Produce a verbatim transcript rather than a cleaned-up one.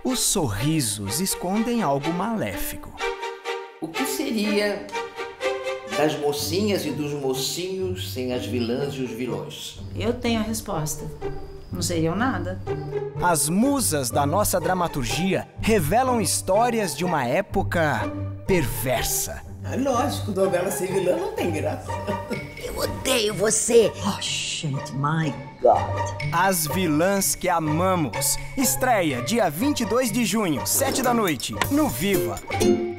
Os sorrisos escondem algo maléfico. O que seria das mocinhas e dos mocinhos sem as vilãs e os vilões? Eu tenho a resposta. Não seriam nada. As musas da nossa dramaturgia revelam histórias de uma época perversa. Ah, lógico, novela sem vilã não tem graça. Eu odeio você. Oh, gente, my God. As vilãs que amamos. Estreia dia vinte e dois de junho, sete da noite, no Viva.